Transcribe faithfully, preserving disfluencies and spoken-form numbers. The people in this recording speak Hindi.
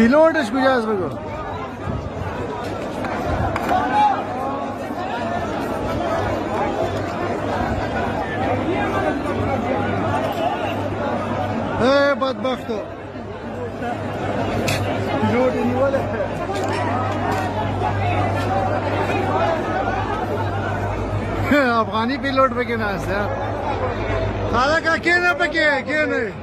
पिलोट इसको जास बगो ए बदबख्तो पिलोट नहीं वाला अफगानी पिलोट पे के नास है खाला का क्या ना पे के क्या नहीं